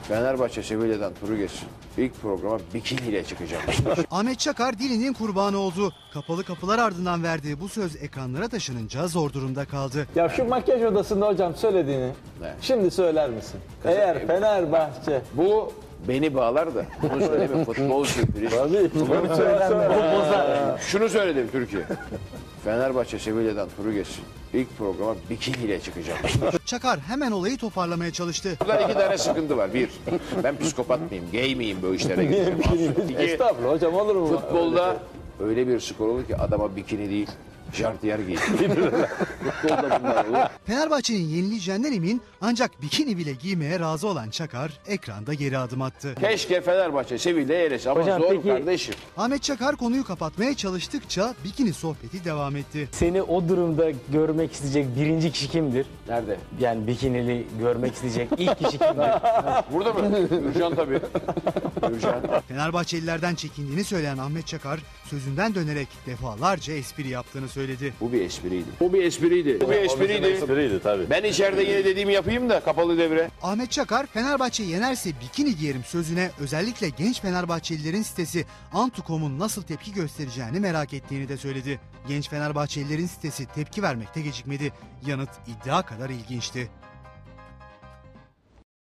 Fenerbahçe Sevilla'dan turu geçsin. İlk programa bikiniyle çıkacağım. Ahmet Çakar dilinin kurbanı oldu. Kapalı kapılar ardından verdiği bu söz ekranlara taşınınca zor durumda kaldı. Ya şu makyaj odasında hocam söylediğini şimdi söyler misin? Eğer Fenerbahçe... Bu beni bağlar da bunu söyleme, futbolcu. Tabii. Bunu söylenmez. Şunu söyledim Türkiye. Fenerbahçe Sevilla'dan turu geçsin. İlk programa bikiniyle çıkacağım. Çakar hemen olayı toparlamaya çalıştı. Burada iki tane sıkıntı var. Bir, ben psikopat mıyım, gay miyim bu işlere gireceğim. İki, Estağfurullah hocam, olur mu? futbolda öyle bir skor olur ki adama bikini değil, jartiyer giyin. Futbolda bunlar olur. Fenerbahçe'nin yenileceğinden emin ancak bikini bile giymeye razı olan Çakar ekranda geri adım attı. Keşke Fenerbahçe Sevilla'ya erese ama Hocam zor peki- kardeşim. Ahmet Çakar konuyu kapatmaya çalıştıkça bikini sohbeti devam etti. Seni o durumda görmek isteyecek birinci kişi kimdir? Nerede? Yani bikinili görmek isteyecek ilk kişi kimdir? Burada mı? Gürcan tabii. Gürcan. Fenerbahçelilerden çekindiğini söyleyen Ahmet Çakar sözünden dönerek defalarca espri yaptığını söyledi. Bu bir espriydi. Bu bir espriydi. Bu bir espriydi. Espriydi tabii. Ben içeride yine dediğimi yapayım da kapalı devre. Ahmet Çakar Fenerbahçe yenerse bikini giyerim sözüne özellikle genç Fenerbahçelilerin sitesi Antu.com'un nasıl tepki göstereceğini merak ettiğini de söyledi. Genç Fenerbahçelilerin sitesi tepki vermekte gecikmedi. Yanıt iddia kadar ilginçti.